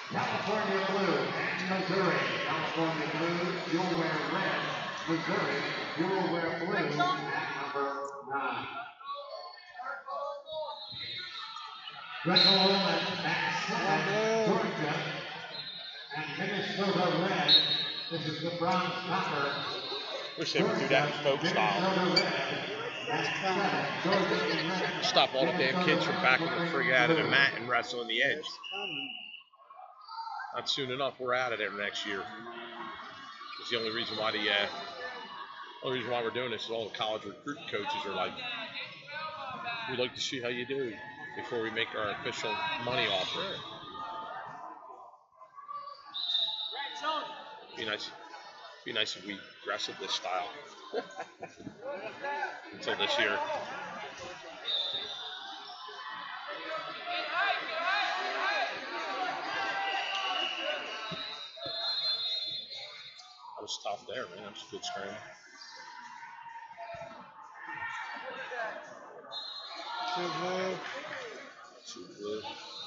California Blue and Missouri. California Blue, you'll wear red. Missouri, you will wear blue at number 9. Greco-Roman at 7, Georgia. And Minnesota Red. This is the bronze copper. Wish they would do that in folk style. Stop all the damn kids from backing the frig out of the mat and wrestling the edge. Not soon enough, we're out of there next year. It's the only reason why we're doing this is all the college recruit coaches are like, we'd like to see how you do before we make our official money offer. Be nice if we wrestled this style until this year. That was tough there, man. That was a good scram. Two blue. Two blue.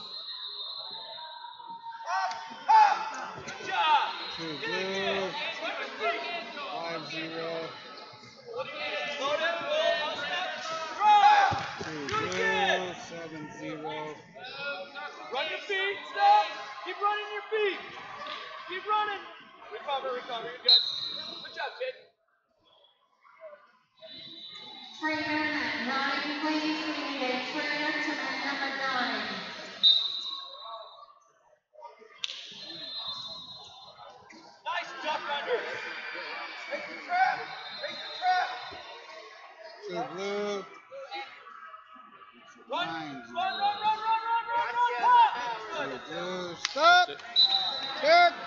Two blue. 5-0. Two blue. 7-0. Run your feet, stop! Keep running your feet! Keep running! Recover, you're good. Good job, kid. Trainer at 9, please. We need a trainer to number 9. Nice duck under. Take the trap! Two blue. Run! 9-0. Run! Two blue. Stop. Kick.